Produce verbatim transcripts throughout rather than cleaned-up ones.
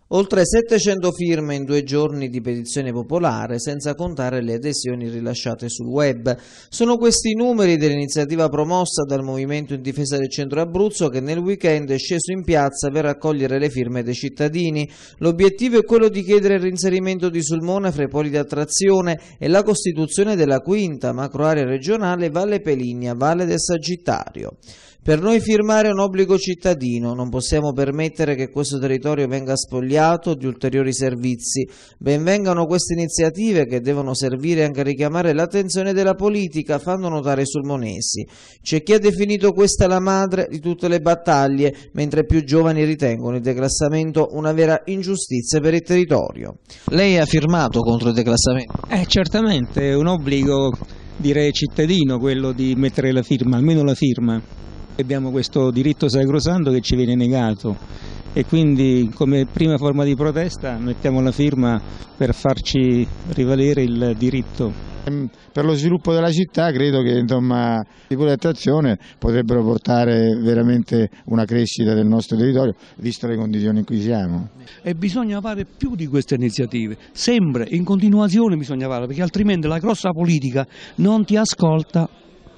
Oltre settecento firme in due giorni di petizione popolare, senza contare le adesioni rilasciate sul web. Sono questi i numeri dell'iniziativa promossa dal Movimento in Difesa del Centro Abruzzo, che nel weekend è sceso in piazza per raccogliere le firme dei cittadini. L'obiettivo è quello di chiedere il reinserimento di Sulmona fra i poli di attrazione e la costituzione della quinta macroarea regionale Valle Peligna, Valle del Sagittario. Per noi firmare è un obbligo cittadino, non possiamo permettere che questo territorio venga spogliato di ulteriori servizi. Ben vengano queste iniziative, che devono servire anche a richiamare l'attenzione della politica, fanno notare i sulmonesi. C'è chi ha definito questa la madre di tutte le battaglie, mentre più giovani ritengono il declassamento una vera ingiustizia per il territorio. Lei ha firmato contro il declassamento? Eh, certamente, è un obbligo, direi, cittadino quello di mettere la firma, almeno la firma. Abbiamo questo diritto sacrosanto che ci viene negato e quindi come prima forma di protesta mettiamo la firma per farci rivalere il diritto. Per lo sviluppo della città credo che insomma, i poli di attrazione potrebbero portare veramente una crescita del nostro territorio, visto le condizioni in cui siamo. E bisogna fare più di queste iniziative, sempre in continuazione bisogna fare, perché altrimenti la grossa politica non ti ascolta.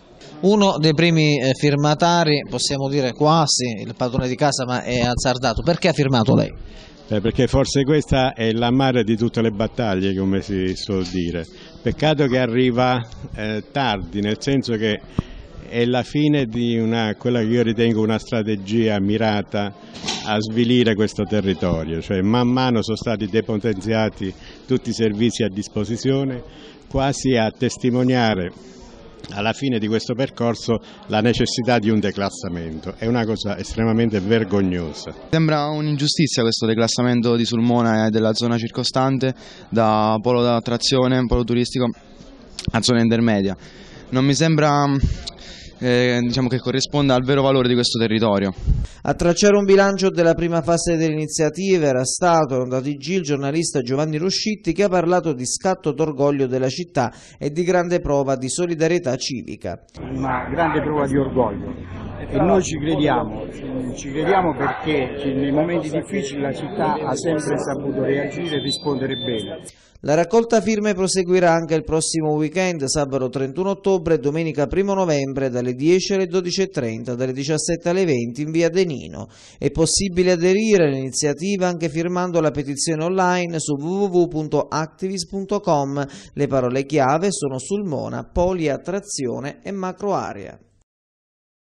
Uno dei primi firmatari, possiamo dire quasi il padrone di casa, ma è azzardato. Perché ha firmato lei? Eh, perché forse questa è la madre di tutte le battaglie, come si suol dire. Peccato che arriva eh, tardi, nel senso che è la fine di una, quella che io ritengo una strategia mirata a svilire questo territorio, cioè man mano sono stati depotenziati tutti i servizi a disposizione, quasi a testimoniare alla fine di questo percorso la necessità di un declassamento. È una cosa estremamente vergognosa. Sembra un'ingiustizia questo declassamento di Sulmona e della zona circostante da polo d'attrazione, polo turistico a zona intermedia. Non mi sembra eh, diciamo che corrisponda al vero valore di questo territorio. A tracciare un bilancio della prima fase dell'iniziativa era stato andato in G il giornalista Giovanni Ruscitti, che ha parlato di scatto d'orgoglio della città e di grande prova di solidarietà civica. Una grande prova di orgoglio e noi ci crediamo, ci crediamo perché nei momenti difficili la città ha sempre saputo reagire e rispondere bene. La raccolta firme proseguirà anche il prossimo weekend, sabato trentuno ottobre e domenica primo novembre dalle dieci alle dodici e trenta, dalle diciassette alle venti in via Denino. È possibile aderire all'iniziativa anche firmando la petizione online su w w w punto activist punto com. Le parole chiave sono Sulmona, poliattrazione e macroarea.